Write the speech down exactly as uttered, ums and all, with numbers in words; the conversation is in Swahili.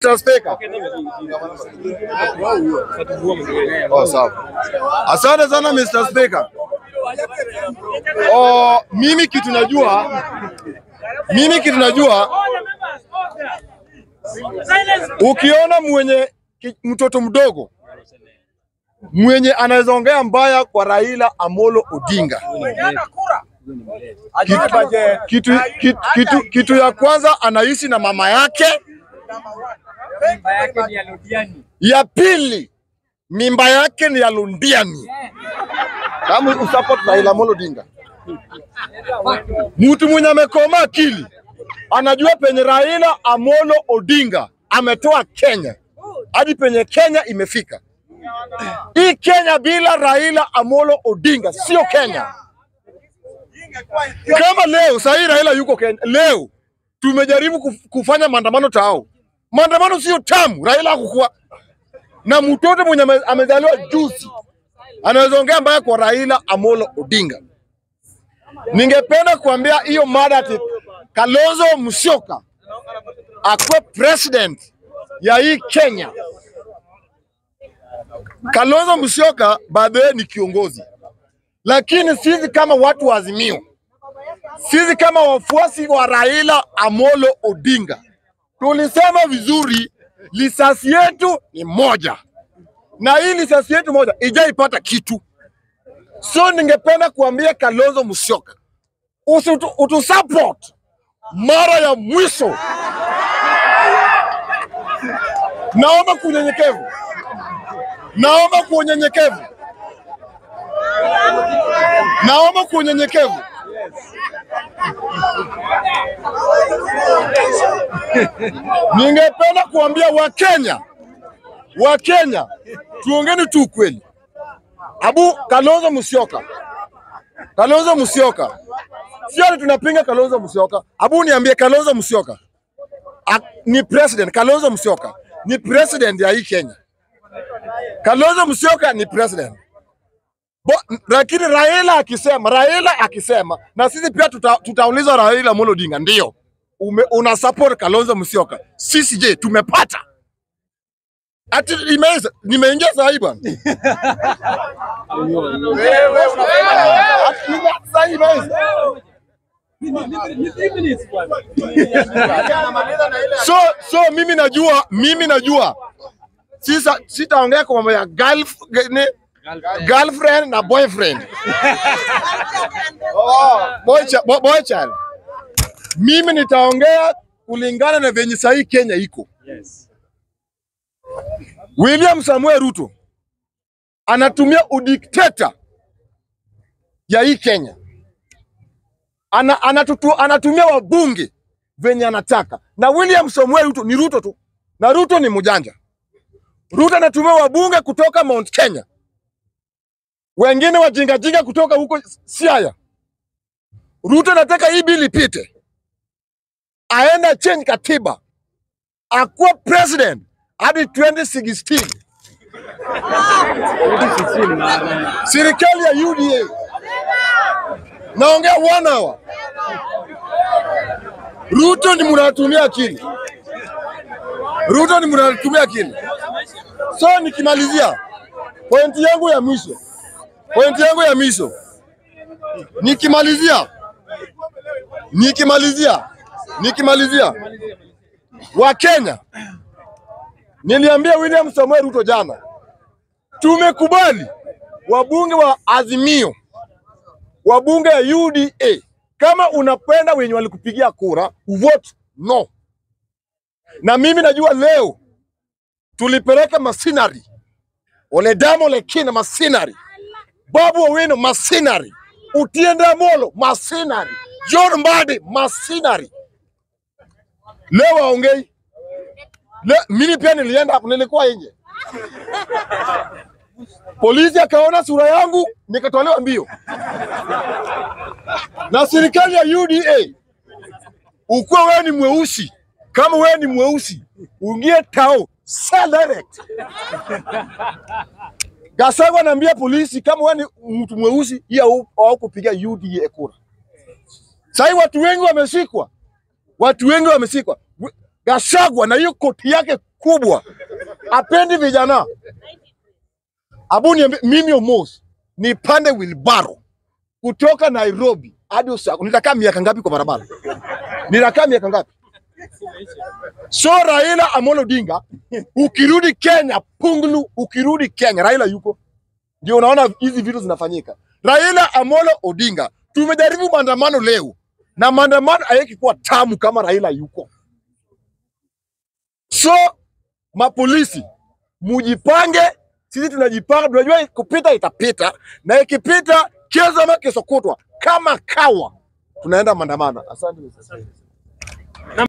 Mister Speaker. Oh, sawa. Asante sana Mister Speaker. Oh, mimi kitu najua, mimi kitu najua, ukiona mwenye mtoto mdogo mwenye anaweza ongea mbaya kwa Raila Amolo Odinga, kitu, kitu, kitu, kitu, kitu ya kwanza anaishi na mama yake, ya pili mimba yake ni ya Lundiani. Kama usupport Raila Amolo Odinga, mtu mwenye amekoma akili anajua penye Raila Amolo Odinga ametoa Kenya hadi penye Kenya imefika. Hii Kenya bila Raila Amolo Odinga sio Kenya. Kama leo sahi Raila yuko Kenya, leo tumejaribu kufanya maandamano tao. Maandamano sio tamu, Raila hakukuwa. Na mtoto mwenye amezaliwa juzi anaweza ongea mbaya kwa Raila Amolo Odinga. Ningependa kuambia hiyo mada ati Kalonzo Musyoka akuwe president ya hii Kenya. Kalonzo Musyoka baadaye ni kiongozi, lakini sisi kama watu wa Azimio, sisi kama wafuasi wa Raila Amolo Odinga, tulisema vizuri lisasi yetu ni moja, na hii lisasi yetu moja ijaipata kitu. So ningependa kuambia Kalonzo Musyoka utu, utu support mara ya mwisho. Naomba kunyenyekevu, naomba kunyenyekevu, naomba kunyenyekevu. Ningependa kuambia Wakenya, Wakenya tuongeni tu kweli. Abu Kalonzo Musyoka, Kalonzo Musyoka, sio tunapinga Kalonzo Musyoka. Abu niambie Kalonzo Musyoka ni president, Kalonzo Musyoka ni president ya hii Kenya. Kalonzo Musyoka ni president. Bo, lakini Raila akisema, Raila akisema na sisi pia tuta, tutauliza Raila Amolo Odinga, ndio ume, una support Kalonzo Musyoka. Sisi je, tumepata? Ati imeza nimeingia sahi bwana. Wewe unafanya sahi imeza. So so mimi najua, mimi najua. Sisa sitaongea kwa mambo ya girlfriend, girlfriend na boyfriend. Oh, boy, boy, boy child. Mimi nitaongea kulingana na venye sahi Kenya iko. Yes. William Samuel Ruto anatumia udikteta ya hii Kenya. Ana, anatutu, anatumia wabunge venye anataka. Na William Samuel Ruto ni Ruto tu. Na Ruto ni mjanja. Ruto anatumia wabunge kutoka Mount Kenya, wengine wajinga jinga kutoka huko Siaya. Ruto anataka hii bili ipite, aenda change katiba, akuwa president hadi twenty sixteen. Serikali ya U D A. Naongea one hour. Ruto ni mnatumia akili. Ruto ni mnatumia akili. So nikimalizia pointi yangu ya mwisho. Pointi yangu ya mwisho. Nikimalizia. Nikimalizia. Nikimalizia. Wa Kenya. Niliambia William Samuel Ruto jana, tumekubali wabunge wa Azimio, wabunge ya U D A, kama unapenda wenye walikupigia kura, vote no. Na mimi najua leo tulipeleka masinari, ole damo le kina masinari, Babu Owino masinari, Otiende Amolo masinari, John Mbadi masinari. Leo waongei. Le, mimi pia nilienda hapo, nilikuwa nje. Polisi akaona sura yangu nikatolewa mbio. Na serikali ya U D A, ukuwa wewe ni mweusi, kama wewe ni mweusi, ungie tao sell direct. Gasagwa anaambia polisi kama wewe ni mtu mweusi, ya au kupiga U D A kura. Sasa watu wengi wameshikwa. Watu wengi wameshikwa. Gasagwa na hiyo koti yake kubwa, apendi vijana. Abu niambie mimi Omosh nipande wheelbarrow kutoka Nairobi hadi Usako. Nitakaa miaka ngapi kwa barabara? Nitakaa miaka ngapi? So Raila Amolo Odinga, ukirudi Kenya punglu, ukirudi Kenya Raila yuko. Ndio unaona hizi vitu zinafanyika. Raila Amolo Odinga, tumejaribu maandamano leo na maandamano hayaki kuwa tamu kama Raila yuko. So mapolisi mujipange, sisi tunajipanga, tunajua kupita itapita, na ikipita kesho ama kesho kutwa kama kawa tunaenda maandamano. Asante.